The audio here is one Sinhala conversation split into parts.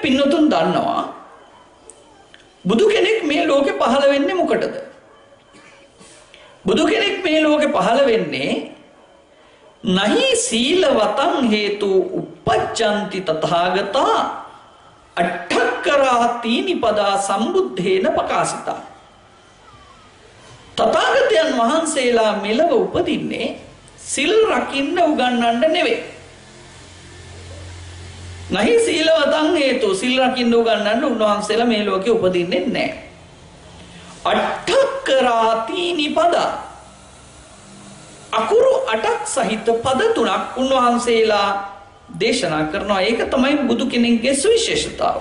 පින්නතුන් දන්නවා බුදු කෙනෙක් මේ ලෝකේ පහළ වෙන්නේ මොකටද? බුදු කෙනෙක් මේ ලෝකේ පහළ වෙන්නේ නහි සීලවතං හේතු uppajjanti තථාගතා අට්ඨක්කරාති නිපදා සම්බුද්ධේන පකාසිතා. තථාගතයන් වහන්සේලා මෙලව උපදින්නේ සිල් රකින්න උගන්වන්න නෙවෙයි. නහි සීලවතං හේතු සිල් රකින්න උගන්වන්න උන්වහන්සේලා මේ ලෝකේ උපදින්නේ නැහැ. අට්ඨක්කරාති නිපදා අකුරු 8ක් සහිත පද 3ක් උන්වහන්සේලා දේශනා කරනවා. ඒක තමයි බුදු කෙනෙක්ගේ සුවිශේෂතාව.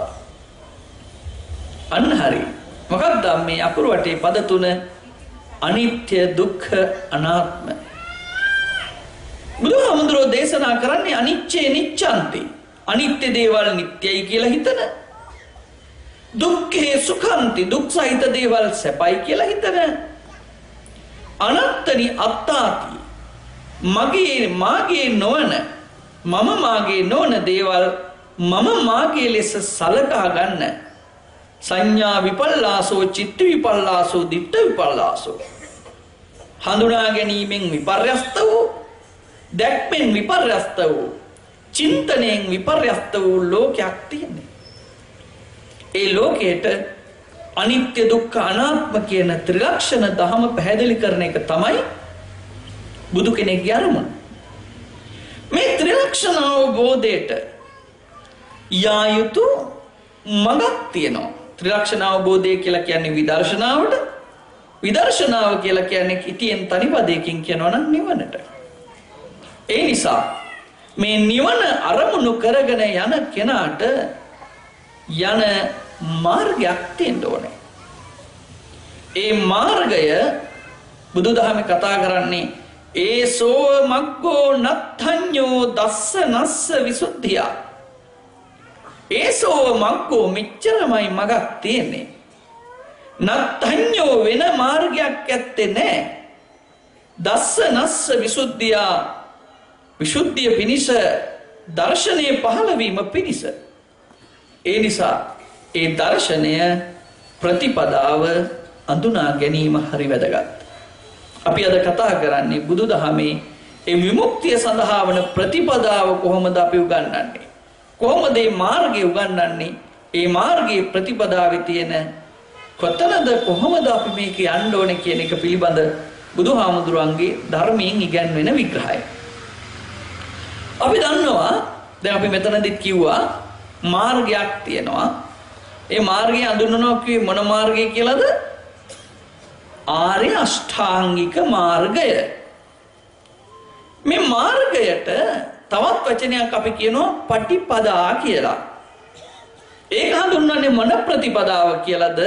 අන්න හරි. මොකක්ද මේ අකුරු 8 පද 3? අනිත්‍ය, දුක්ඛ, අනාත්ම. බුදුහාමුදුරෝ දේශනා කරන්නේ අනිච්චේ නිච්ඡන්ති. අනිත්‍ය දේවල් නිට්ටයයි කියලා හිතන. දුක්ඛේ සුඛන්ති. දුක් සහිත දේවල් සැපයි කියලා හිතන. අනත්තනි අත්තාති. මගේ මාගේ නොවන මම මාගේ නොවන දේවල් මම මාගේ ලෙස සලකා ගන්න. සංඥා විපල්ලාසෝ, චිත්ත විපල්ලාසෝ, දිට්ඨ විපල්ලාසෝ. හඳුනා ගැනීමෙන් විපර්යස්ත වූ, දැක්මෙන් විපර්යස්ත වූ, චින්තනයෙන් විපර්යස්ත වූ ලෝකයක් තියෙනවා. ඒ ලෝකයට අනිත්‍ය, දුක්ඛ, අනාත්ම කියන ත්‍රිලක්ෂණ ධම පැහැදිලි කරන එක තමයි බුදු කෙනෙක්ගේ අරමුණ. මේ ත්‍රිලක්ෂණ අවබෝධයට යා යුතු මඟක් තියෙනවා. ත්‍රිලක්ෂණ අවබෝධය කියලා කියන්නේ විදර්ශනාවට. විදර්ශනාව කියලා කියන්නේ ඉතින් තනි පදයකින් කියනවා නම් නිවනට. ඒ නිසා මේ නිවන අරමුණු කරගෙන යන කෙනාට යන මාර්ගයක් තියෙන්න ඕනේ. ඒ මාර්ගය බුදුදහමේ කතා කරන්නේ ඒසෝ මග්ගෝ නත්ථඤ්ඤෝ දස්සනස්ස විසුද්ධිය. ඒසෝ මග්ගෝ මෙච්චරමයි මගක් තියෙන්නේ. නත්ථඤ්ඤෝ වෙන මාර්ගයක් ඇත්තේ නැහැ. දස්සනස්ස විසුද්ධිය විසුද්ධිය පිණිස දර්ශනයේ පහළ වීම පිණිස. ඒ නිසා ඒ දර්ශනය ප්‍රතිපදාව අඳුනා ගැනීම හරි වැදගත්. අපි අද කතා කරන්නේ බුදුදහමේ ඒ විමුක්තිය සඳහා වන ප්‍රතිපදාව කොහොමද අපි උගන්වන්නේ? කොහොමද මේ මාර්ගය උගන්වන්නේ? ඒ මාර්ගයේ ප්‍රතිපදාවේ තියෙන කොතනද කොහොමද අපි මේක යන්න ඕනේ කියන එක පිළිබඳ බුදුහාමුදුරන්ගේ ධර්මයෙන් ඉගැන්වෙන විග්‍රහය. අපි දන්නවා දැන් අපි මෙතනදිත් කිව්වා මාර්ගයක් තියෙනවා. ඒ මාර්ගය අඳුනනවා කිව්වේ මොන මාර්ගය කියලාද? ආර්ය අෂ්ටාංගික මාර්ගය. මේ මාර්ගයට තවත් වචනයක් අපි කියනවා පටිපදා කියලා. ඒක හඳුන්වන්නේ මොන ප්‍රතිපදාව කියලාද?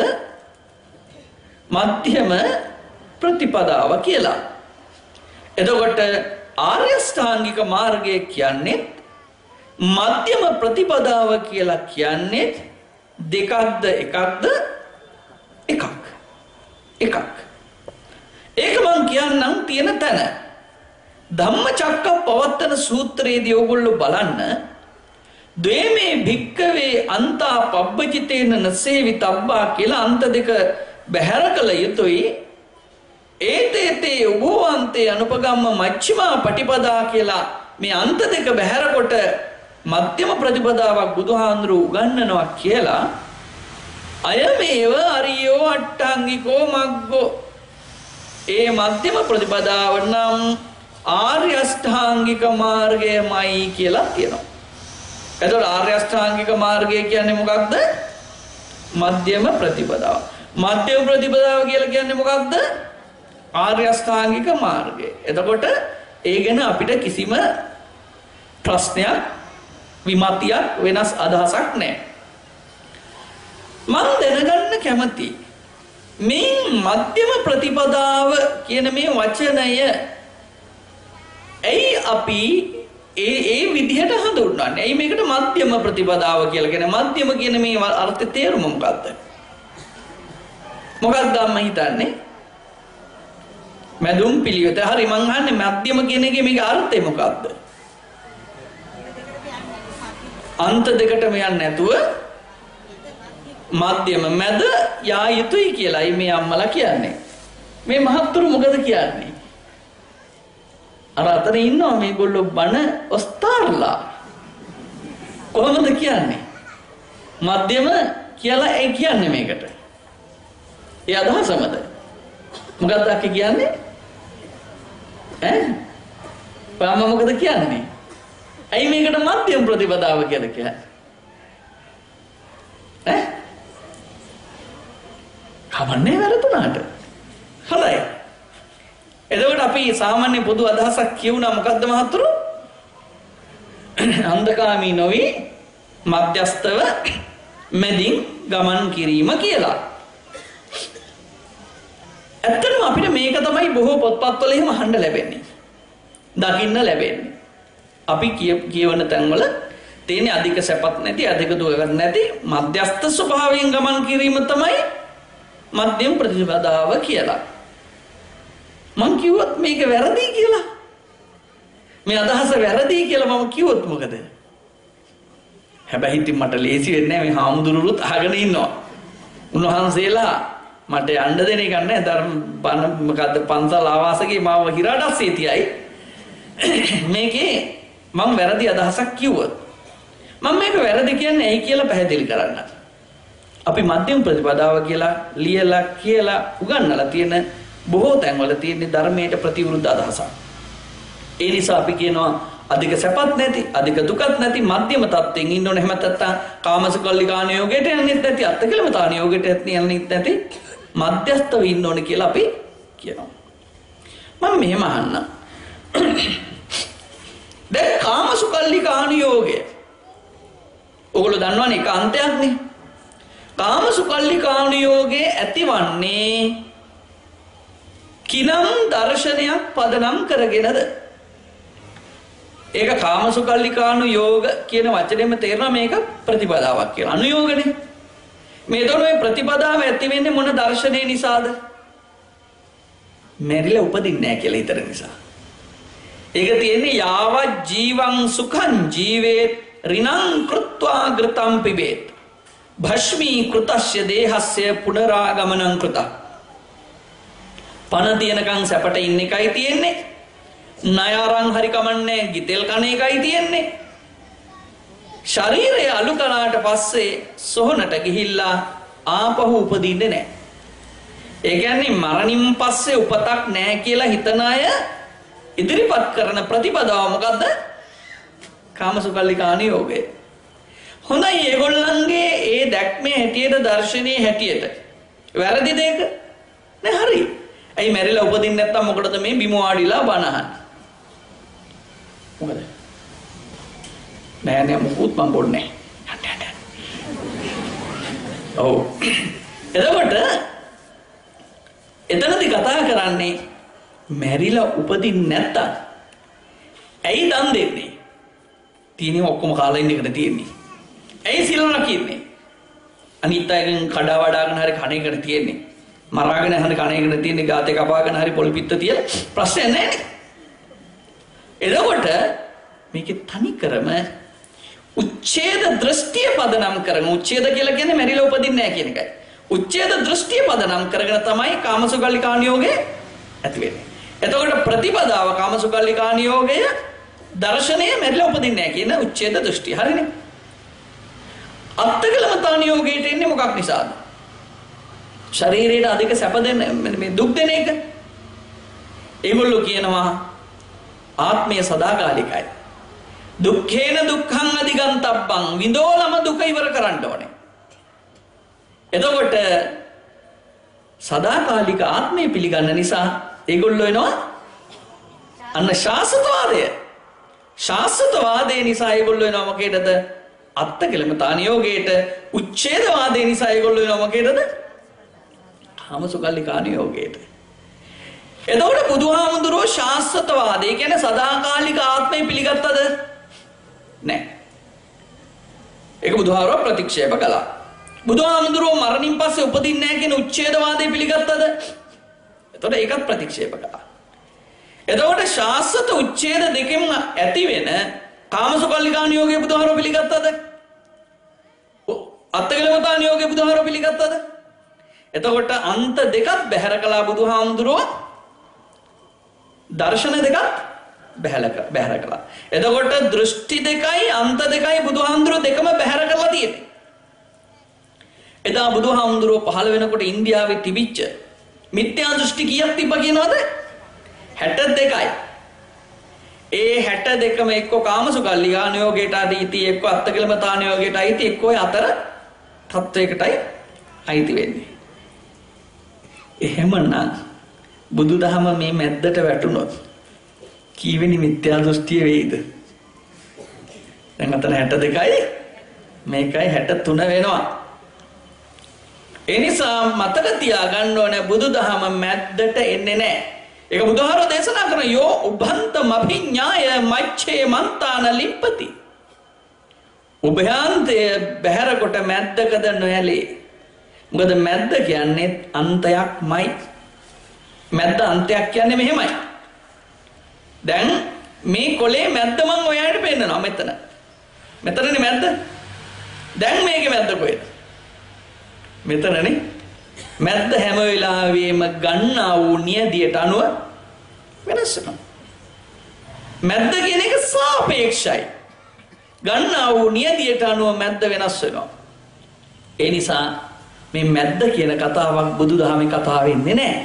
මධ්‍යම ප්‍රතිපදාව කියලා. එතකොට ආර්ය අෂ්ටාංගික මාර්ගය කියන්නේ මධ්‍යම ප්‍රතිපදාව කියලා කියන්නේ දෙකක්ද එකක්ද? එකක්. එකක්. ඒක මම කියන්නම් තියෙන තැන. ධම්මචක්කප්පවත්තන සූත්‍රයේදී ඕගොල්ලෝ බලන්න ද්වේමේ භික්කවේ අන්තා පබ්බජිතේන නසේවිතබ්බා කියලා අන්ත දෙක බැහැර කළ යුතුයි. ඒතේතේ උභවන්තේ අනුපගම්ම මච්චිමා පටිපදා කියලා මේ අන්ත දෙක බැහැර කොට මධ්‍යම ප්‍රතිපදාවක් බුදුහාඳුරු උගන්වනවා කියලා. අයමේව අරියෝ අට්ඨාංගිකෝ මග්ගෝ. ඒ මධ්‍යම ප්‍රතිපදාව නම් ආර්ය අෂ්ටාංගික මාර්ගයමයි කියලා කියනවා. එතකොට ආර්ය අෂ්ටාංගික මාර්ගය කියන්නේ මොකක්ද? මධ්‍යම ප්‍රතිපදාව. මධ්‍යම ප්‍රතිපදාව කියලා කියන්නේ මොකක්ද? ආර්ය අෂ්ටාංගික මාර්ගය. එතකොට ඒ ගැන අපිට කිසිම ප්‍රශ්නයක් විමතියක් වෙනස් අදහසක් නැහැ. මම දැනගන්න කැමති මේ මධ්‍යම ප්‍රතිපදාව කියන මේ වචනය ඇයි අපි ඒ විදිහට හඳුන්වන්නේ? ඇයි මේකට මධ්‍යම ප්‍රතිපදාව කියලා කියන්නේ? මධ්‍යම කියන මේ අර්ථය තේරුම මොකක්ද? මොකක්ද මම හිතන්නේ? මැදුම් පිළිවෙත. හරි මං අහන්නේ මධ්‍යම කියන එකේ මේකේ අර්ථය මොකක්ද? අන්ත දෙකටම යන්නේ නැතුව මධ්‍යම මැද යා යුතුයි කියලායි මේ අම්මලා කියන්නේ. මේ මහත්තුරු මොකද කියන්නේ? අර අතර ඉන්නවා මේගොල්ලෝ බණ ඔස්තාර්ලා. කොහොමද කියන්නේ? මධ්‍යම කියලා ඒ කියන්නේ මේකට. ඒ අදහසමද? මොකක්ද අක්කේ කියන්නේ? පාම මොකද කියන්නේ? ඇයි මේකට මධ්‍යම ප්‍රතිපදාව කියලා කියන්නේ? කවන්නේ වැරදුනාට. හොඳයි. එතකොට අපි සාමාන්‍ය පොදු අදහසක් කියුණා මොකද්ද මහත්තුරු? අන්ධකාමී නොවි මධ්‍යස්තව මැදින් ගමන් කිරීම කියලා. ඇත්තටම අපිට මේක තමයි බොහෝ පොත්පත්වල එහෙම අහන්න ලැබෙන්නේ. දකින්න ලැබෙන්නේ. අපි කියවන තැන්වල තියෙන අධික සැපත් නැති අධික දුකත් නැති මධ්‍යස්ථ ස්වභාවයෙන් ගමන් කිරීම තමයි මධ්‍යම ප්‍රතිපදාව කියලා. මං කිව්වොත් මේක වැරදි කියලා. මේ අදහස වැරදි කියලා මම කිව්වොත් මොකද? හැබැයි ඉතින් මට ලේසි වෙන්නේ නැහැ මේ හාමුදුරුවෝත් අහගෙන ඉන්නවා. උන්වහන්සේලා මට යන්න දෙන එක නැහැ. ධර්ම බණ මොකද්ද පන්සල් ආවාසකේ මාව හිරාඩස්සේ තියයි. මේකේ මම වැරදි අදහසක් කිව්වොත් මම මේක වැරදි කියන්නේ ඇයි කියලා පැහැදිලි කරන්න. අපි මධ්‍යම ප්‍රතිපදාව කියලා ලියලා කියලා උගන්වලා තියෙන බොහෝ තැන්වල තියෙන ධර්මයට ප්‍රතිවිරුද්ධ අදහසක්. ඒ නිසා අපි කියනවා අධික සැපත් නැති අධික දුකත් නැති මධ්‍යම තත්ත්වයෙන් ඉන්න ඕනේ. එහෙම නැත්නම් කාමසුකල්ලිකාණ යෝගයට යන්නෙත් නැති අත්කලමතාණ යෝගයට යන්නෙත් නැති මධ්‍යස්ථව ඉන්න ඕනේ කියලා අපි කියනවා. මම මෙහෙම අහන්නම්. දැන් කාමසුකල්ලිකාණ යෝගය ඔයගොල්ලෝ දන්නවනේ ඒක අන්තයක්නේ. කාමසුකල්ලිකාණ යෝගයේ ඇතිවන්නේ කිනම් දර්ශනයක් පදනම් කරගෙනද? ඒක කාමසුකල්ලිකාණු යෝග කියන වචනේම තේරෙනවා මේක ප්‍රතිපදාවක් කියලා. අනුයෝගනේ. මේතකොට මේ ප්‍රතිපදාව ඇති වෙන්නේ මොන දර්ශනේ නිසාද? මෙරිලා උපදින්නේ නැහැ කියලා හිතන නිසා. ඒක තියෙන්නේ යාව ජීවං සුඛං ජීවේත් රිනං කෘත්වා ගෘතං පිබේත් භස්මී කෘතස්ය දේහස්ය පුනරාගමනං කෘතං. පණ තියනකන් සැපට ඉන්න එකයි තියෙන්නේ. ණය අරන් හරි කමන්නේ ගිතෙල් කණ එකයි තියෙන්නේ. ශරීරය අලු කනාට පස්සේ සොහනට ගිහිල්ලා ආපහු උපදින්නේ නැහැ. ඒ කියන්නේ මරණින් පස්සේ උපතක් නැහැ කියලා හිතන අය ඉදිරිපත් කරන ප්‍රතිපදාව මොකද්ද? කාමසුකල්ලිකාණ යෝගය. හොඳයි ඒගොල්ලන්ගේ ඒ දැක්මේ හැටියට දර්ශනීය හැටියට වැරදි දෙයක නෑ හරි. ඇයි මැරිලා උපදින්නේ නැත්තම් මොකටද මේ බිම වාඩිලා බණ අහන්නේ? මොකද? නෑ නෑ මොකුත් මම බොන්නේ නෑ. ඔව්. එතකොට එතනදී කතා කරන්නේ මැරිලා උපදින්නේ නැත්තම් ඇයි දන් දෙන්නේ? තියෙන්නේ ඔක්කොම කාලා ඉන්න එකට තියෙන්නේ. ඇයි සිල් රකින්නේ? අනිත් අයගෙන් කඩා වඩාගෙන හරි කණ එකට තියෙන්නේ. මරාගෙන හරි කණ එකට තියෙන්නේ ගාතේ කපාගෙන හරි පොල් පිට තියලා ප්‍රශ්නයක් නැහැ නේ. එතකොට මේකේ තනි කරම උච්ඡේද දෘෂ්ටිය පදනම් කරගෙන උච්ඡේද කියලා කියන්නේ මැරිලා උපදින්නේ නැහැ කියන එකයි. උච්ඡේද දෘෂ්ටිය පදනම් කරගෙන තමයි කාමසුකල්ලිකාණ යෝගය ඇති වෙන්නේ. එතකොට ප්‍රතිපදාව කාමසුකල්ලිකාණ යෝගය දර්ශනය මැරිලා උපදින්නේ නැහැ කියන උච්ඡේද දෘෂ්ටිය. හරිනේ. අත්කලමතාණ යෝගයට එන්නේ මොකක් නිසාද? ශරීරයට අධික සැප දෙන මේ දුක් දෙන එක. ඒගොල්ලෝ කියනවා ආත්මය සදාකාලිකයි. දුක්ඛේන දුක්ඛං අධිගන්තබ්බං විඳෝලම දුක ඉවර කරන්න ඕනේ. එතකොට සදාකාලික ආත්මය පිළිගන්න නිසා ඒගොල්ලෝ එනවා අන්න ශාස්ත්‍රවාදය. ශාස්ත්‍රවාදයේ නිසා ඒගොල්ලෝ එනවා මොකේදද? අත්කලමතාණ යෝගයට. උච්ඡේදවාදයේ නිසා ඒගොල්ලෝ එනවා මොකේදද? කාමසුකල්ලිකාණ යෝගයට. එතකොට බුදුහාමුදුරුවෝ ශාස්ත්‍රවාදය කියන්නේ සදාකාලික ආත්මය පිළිගත්තද? නැහැ. ඒක බුදුහාමුදුරුවෝ ප්‍රතික්ෂේප කළා. බුදුහාමුදුරුවෝ මරණින් පස්සේ උපදින්නේ නැහැ කියන උච්ඡේදවාදය පිළිගත්තද? එතකොට ඒකත් ප්‍රතික්ෂේප කළා. එතකොට ශාස්ත්‍ර උච්ඡේද දෙකෙන් ඇති වෙන කාමසුකල්ලිකාණ යෝගය බුදුහාමුදුරුවෝ පිළිගත්තද? අත්කලමතාන යෝගේ බුදුහාර පිළිගත්තද? එතකොට අන්ත දෙකක් බැහැර කළා බුදුහාමුදුරුවෝ. දර්ශන දෙකක් බැහැර කළා. එතකොට දෘෂ්ටි දෙකයි අන්ත දෙකයි බුදුහාමුදුරුවෝ දෙකම බැහැර කරලා තියෙන්නේ. එදා බුදුහාමුදුරුවෝ පහළ වෙනකොට ඉන්දියාවේ තිබිච්ච මිත්‍යා දෘෂ්ටි කීයක් තිබ්බා කියනවද? 62යි. ඒ 62ම එක්ක කාමසුකල්ලිකාන යෝගයට අයිති, එක්ක අත්කලමතාන යෝගයට අයිති, එක්ක ඔය අතර තත්වයකටයි අයිති වෙන්නේ. එහෙමනම් බුදුදහම මේ මැද්දට වැටුණොත් කීවෙනි මිත්‍යා දෘෂ්ටිය වෙයිද? දැන් අතන 62යි මේකයි 63 වෙනවා. ඒ නිසා මතක තියාගන්න ඕනේ බුදුදහම මැද්දට එන්නේ නැහැ. ඒක බුදුහාරෝ දේශනා කරන යෝ උභන්තම අභිඥාය මච්ඡේ මන්තාන ලිප්පති. උභයාන්තය බහැර කොට මැද්දකද නොයලේ. මොකද මැද්ද කියන්නේ අන්තයක්මයි. මැද්ද අන්තයක් කියන්නේ මෙහෙමයි. දැන් මේ කොලේ මැද්ද මම ඔයාලට පෙන්නනවා මෙතන. මෙතනනේ මැද්ද. දැන් මේකේ මැද්ද කොහෙද? මෙතනනේ. මැද්ද හැම වෙලාවෙම ගන්නා වූ නියදියට අනුව වෙනස් වෙනවා. මැද්ද කියන එක සාපේක්ෂයි. ගන්නා වූ නියදියට අනුව මැද්ද වෙනස් වෙනවා. ඒ නිසා මේ මැද්ද කියන කතාවක් බුදුදහමේ කතාව වෙන්නේ නැහැ.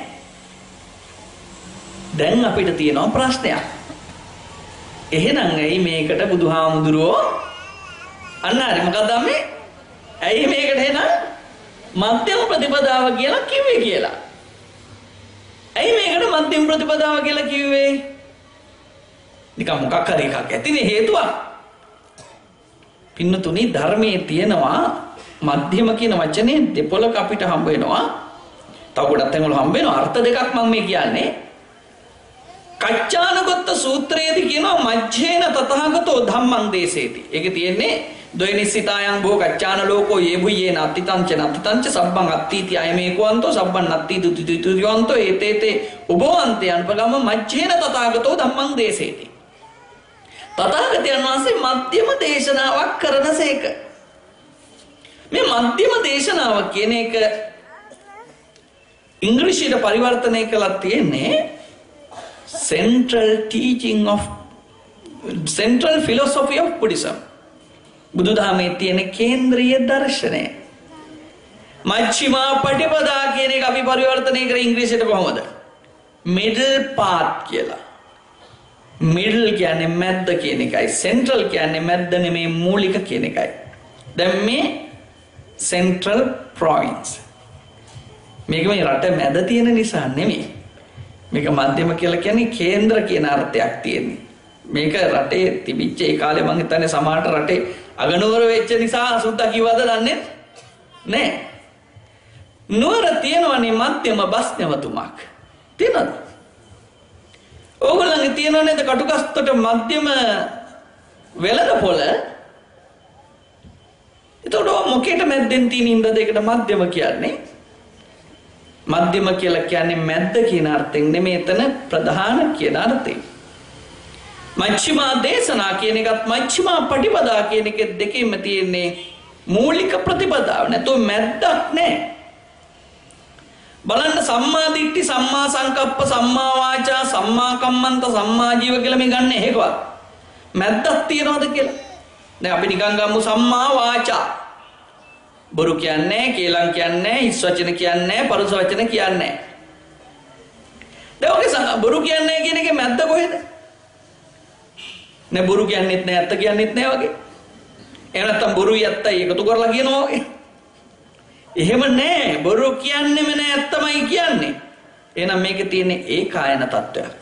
දැන් අපිට තියෙනවා ප්‍රශ්නයක්. එහෙනම් ඇයි මේකට බුදුහාමුදුරුවෝ අන්න හරි මොකක්ද මේ? ඇයි මේකට එහෙනම් මධ්‍යම ප්‍රතිපදාව කියලා කිව්වේ කියලා? ඇයි මේකට මධ්‍යම ප්‍රතිපදාව කියලා කිව්වේ? නිකන් මොකක් හරි එකක් ඇතිනේ හේතුවක්. පින්නතුනි ධර්මයේ තියෙනවා මධ්‍යම කියන වචනේ දෙපොලක අපිට හම්බ වෙනවා. තව ගොඩක් තැන්වල හම්බ වෙනවා. අර්ථ දෙකක් මම මේ කියන්නේ. කච්චානගත සූත්‍රයේදී කියනවා මජ්ජේන තථාගතෝ ධම්මං දේසේති. ඒකේ තියෙන්නේ ද්වේනිසිතායන් භෝ කච්චාන ලෝකෝ යේබුයේන අත්තිතංච නත්තිතංච සබ්බං අත්තිති අයමේකවන්තෝ සබ්බං නත්ති දුතිතුතිවන්තෝ ඒතේතේ උභවන්තේ අනුපගම මජ්ජේන තථාගතෝ ධම්මං දේසේති. තථාගතයන් වහන්සේ මධ්‍යම දේශනාවක් කරනසේක. මේ මධ්‍යම දේශනාව කියන එක ඉංග්‍රීසියට පරිවර්තනය කළා තියෙන්නේ central philosophy of Buddhism. බුදුදහමේ තියෙන කේන්ද්‍රීය දර්ශනය. මච්චිමා පටිපදා කියන එක අපි පරිවර්තනය කරේ ඉංග්‍රීසියට කොහොමද? middle path කියලා. middle කියන්නේ මැද්ද කියන එකයි. central කියන්නේ මැද්ද නෙමේ මූලික කියන එකයි. දැන් මේ central province. මේක මේ රට මැද තියෙන නිසා නෙමෙයි. මේක මධ්‍යම කියලා කියන්නේ කේන්ද්‍ර කියන අර්ථයක් තියෙන්නේ. මේක රටේ තිබිච්ච ඒ කාලේ මං හිතන්නේ සමහරට රටේ අගනුවර වෙච්ච නිසා අසුද්දා කිව්වද දන්නේ නැහැ. නුවර තියෙනවනේ මධ්‍යම බස්නවතුමක්. තියෙනවද? ඕගොල්ලන්ගේ තියෙනව නේද කටුකස්තට මධ්‍යම වෙළඳ පොළ? එතකොට මොකේට මැද්දෙන් තියෙන ඉඳ දෙකට මධ්‍යම කියන්නේ? මධ්‍යම කියලා කියන්නේ මැද්ද කියන අර්ථයෙන් නෙමෙයි එතන ප්‍රධාන කියන අර්ථයෙන්. මච්චිමා දේශනා කියන එකත් මච්චිමා පටිපදා කියන එක දෙකෙන්ම තියෙන්නේ මූලික ප්‍රතිපදාව. නැතෝ මැද්දක් නැහැ. බලන්න සම්මා දිට්ඨි, සම්මා සංකප්ප, සම්මා වාචා, සම්මා කම්මන්ත, සම්මා ජීව කියලා මේ ගන්න එකවත් මැද්දක් තියනවද කියලා? දැන් අපි නිකන් ගමු සම්මා වාචා. බොරු කියන්නේ, කේලම් කියන්නේ, හිස් වචන කියන්නේ, පරුස වචන කියන්නේ. දැන් ඔගේ බොරු කියන්නේ කියන එකේ මැද්ද කොහෙද? නේ බොරු කියන්නේත් නෑ, ඇත්ත කියන්නේත් නෑ වගේ. එහෙම නැත්නම් බොරුයි ඇත්තයි එකතු කරලා කියනවා වගේ. එහෙම නෑ. බොරු කියන්නේම නෑ, ඇත්තමයි කියන්නේ. එහෙනම් මේකේ තියෙන්නේ ඒකායන තත්වයක්.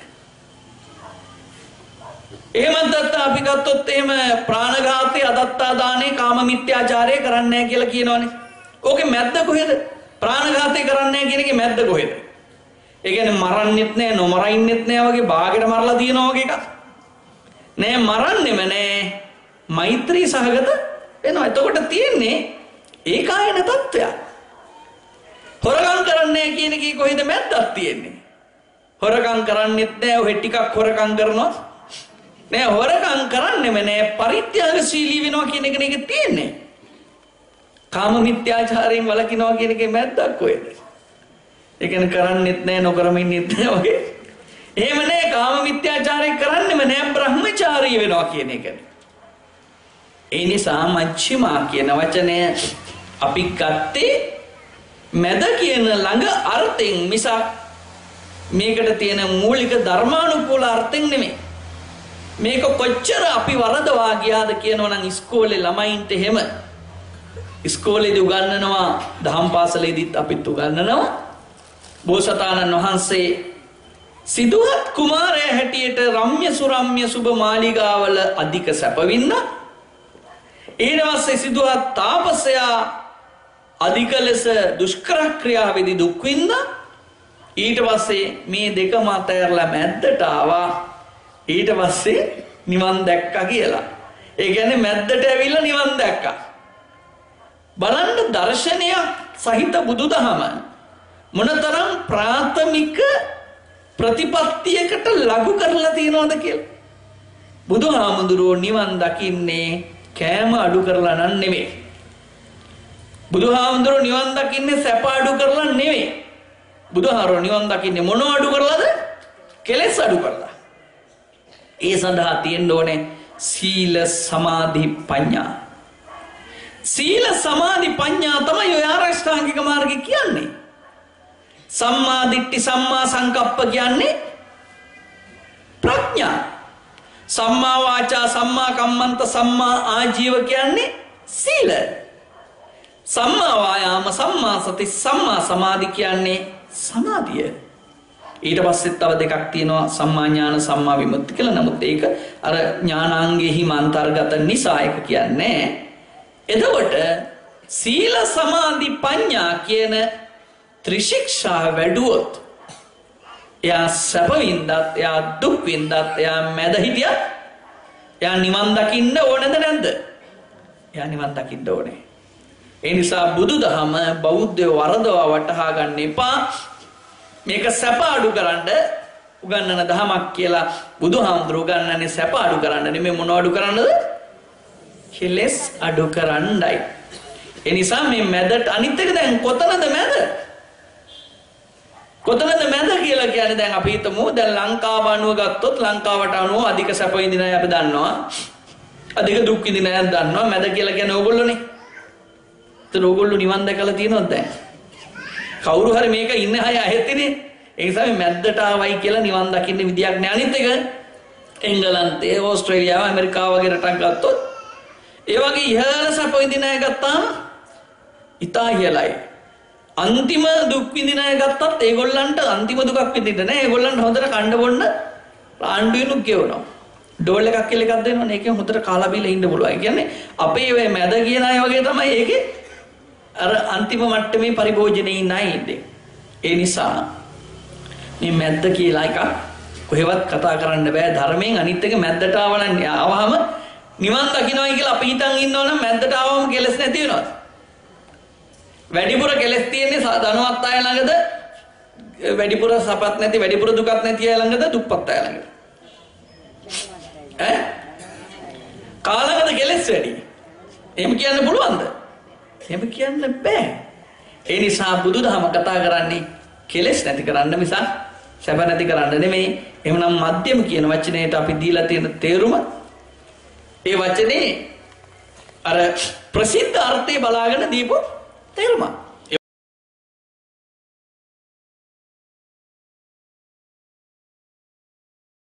එහෙමත් අපි ගත්තොත් එහෙම ප්‍රාණඝාතය, අදත්තා දානේ, කාම මිත්‍යාචාරය කරන්නේ නැහැ කියලා කියනවනේ. ඕකේ මැද්ද කොහෙද? ප්‍රාණඝාතය කරන්නේ නැහැ කියන එකේ මැද්ද කොහෙද? ඒ කියන්නේ මරන්නෙත් නැහැ, නොමරින්නෙත් නැහැ වගේ බාගෙට මරලා තියනවා වගේ එකක්. නෑ මරන්නෙම නෑ. මෛත්‍රී සහගත වෙනවා. එතකොට තියෙන්නේ ඒකායන තත්වයක්. හොරකම් කරන්නේ නැහැ කියන එකේ කොහෙද මැද්දක් තියෙන්නේ? හොරකම් කරන්නෙත් නැහැ, ඔහෙ ටිකක් හොරකම් කරනවා. නෑ හොරකම් කරන්නෙම නෑ, පරිත්‍යාගශීලී වෙනවා කියන එක නේ තියෙන්නේ. කාම මිත්‍යාචාරයෙන් වළකිනවා කියන එකේ මැද්දක් කොහෙද? ඒ කියන්නේ කරන්නෙත් නැහැ නොකරමින්නෙත් නැහැ වගේ. එහෙම නෑ කාම මිත්‍යාචාරය කරන්නෙම නෑ බ්‍රහ්මචාරී වෙනවා කියන එකනේ. ඒ නිසා මච්චිමා කියන වචනය අපි ගත්තේ මැද කියන ළඟ අර්ථයෙන් මිසක් මේකට තියෙන මූලික ධර්මානුකූල අර්ථයෙන් නෙමෙයි. මේක කොච්චර අපි වරදවා ගියාද කියනවනම් ඉස්කෝලේ ළමයින්ට එහෙම ඉස්කෝලේදී උගන්වනවා දහම් පාසලේදීත් අපිත් උගන්වනවා බෝසතාණන් වහන්සේ සිදුහත් කුමාරයා හැටියට රම්‍ය සුරම්‍ය සුබ මාලිගාවල අධික සැපවින්ද ඊට පස්සේ සිදුහත් තාපසයා අධික ලෙස දුෂ්කර ක්‍රියාවේදී දුක් විඳ ඊට පස්සේ මේ දෙකම අතරලා මැද්දට ආවා ඊට පස්සේ නිවන් දැක්කා කියලා. ඒ කියන්නේ මැද්දට ඇවිල්ලා නිවන් දැක්කා. බලන්න දර්ශනයක් සහිත බුදුදහම මොනතරම් ප්‍රාථමික ප්‍රතිපත්තියකට ලඝු කරලා තියනවද කියලා. බුදුහාමුදුරුවෝ නිවන් දකින්නේ කෑම අඩු කරලා නන් නෙමෙයි. බුදුහාමුදුරුවෝ නිවන් දකින්නේ සැප අඩු කරලා නෙමෙයි. බුදුහාරෝ නිවන් දකින්නේ මොන අඩු කරලාද? කෙලෙස් අඩු කරලා. ඒ සඳහා තියෙන්න ඕනේ සීල සමාධි ප්‍රඥා. සීල සමාධි ප්‍රඥා තමයි ඔය ආරෂ්ඨාංගික මාර්ගය කියන්නේ. සම්මා දිට්ඨි සම්මා සංකප්ප කියන්නේ ප්‍රඥා. සම්මා වාචා සම්මා කම්මන්ත සම්මා ආජීව කියන්නේ සීල. සම්මා වායාම සම්මා සති සම්මා සමාධි කියන්නේ සමාධිය. ඊට පස්සේ තව දෙකක් තියෙනවා සම්මා ඥාන සම්මා විමුක්ති කියලා. නමුත් ඒක අර ඥානාංගෙහි අන්තර්ගත නිසා ඒක කියන්නේ. එතකොට සීල සමාධි ප්‍රඥා කියන ත්‍රිශික්ෂා වැඩුවොත් එයා සැප වින්දත් එයා දුක් වින්දත් එයා මැද හිටියත් එයා නිවන් දකින්න ඕනද නැද්ද? එයා නිවන් දකින්න ඕනේ. ඒ නිසා බුදුදහම බෞද්ධයෝ වරදවා වටහා ගන්න එපා. මේක සැප අඩු කරන්න උගන්වන දහමක් කියලා. බුදුහාමුදුරුවෝ උගන්වන්නේ සැප අඩු කරන්න නෙමෙයි. මොනව අඩු කරන්නද? කෙලෙස් අඩු කරන්නයි. ඒ නිසා මේ මැදට අනිත් එක දැන් කොතනද මැද? කොතනද මැද කියලා කියන්නේ දැන් අපි හිතමු දැන් ලංකාව අනුව ගත්තොත් ලංකාවට අනුව අධික සැප විඳින අය අපි දන්නවා. අධික දුක් විඳින අය දන්නවා. මැද කියලා කියන්නේ ඕගොල්ලෝනේ. ඒතර ඕගොල්ලෝ නිවන් දැකලා තියෙනවද දැන්? කවුරු හරි මේක ඉන්න අය ඇහෙතිනේ. ඒ නිසා මේ මැද්දට ආවයි කියලා නිවන් දකින්න විදියක් නෑ. අනිත් එක එංගලන්තේ ඕස්ට්‍රේලියාව ඇමරිකාව වගේ රටක් ගත්තොත් ඒ වගේ ඉහළ සැප විඳින අය ගත්තාම ඉතා ඉහළයි. අන්තිම දුක් විඳින අය ගත්තත් ඒගොල්ලන්ට අන්තිම දුකක් විඳින්න නෑ. ඒගොල්ලන්ට හොඳට කන්න බොන්න ආණ්ඩුවෙනුත් ගෙවනවා. ඩෝල් එකක් කියලා එකක් දෙනවනේ. ඒකෙන් හොඳට කාලා බීලා ඉන්න පුළුවන්. ඒ කියන්නේ අපේ මේ මැද කියන අය වගේ තමයි ඒකේ අර අන්තිම මට්ටමේ පරිභෝජනයේ ඉන්න අය ඉන්නේ. ඒ නිසා මේ මැද්ද කියලා එකක් කොහෙවත් කතා කරන්න බෑ ධර්මයෙන්. අනිත් එක මැද්දට ආවම නිවන් දකින්නයි කියලා අපි හිතන් ඉන්නවනම් මැද්දට ආවම කෙලස් නැති වෙනවද? වැඩිපුර කෙලස් තියෙන්නේ ධනවත් අය ළඟද? වැඩිපුර සපත් නැති වැඩිපුර දුකක් නැති අය ළඟද? දුප්පත් අය ළඟද? කාලකට කෙලස් වැඩි. එහෙම කියන්න පුළුවන්ද? එහෙම කියන්න බෑ. ඒ නිසා බුදුදහම කතා කරන්නේ කෙලස් නැති කරන්න මිසක් සැප නැති කරන්න නෙමෙයි. එහෙමනම් මධ්‍යම කියන වචනයට අපි දීලා තියෙන තේරුම ඒ වචනේ අර ප්‍රසිද්ධ අර්ථය බලාගෙන දීපු තේරුම.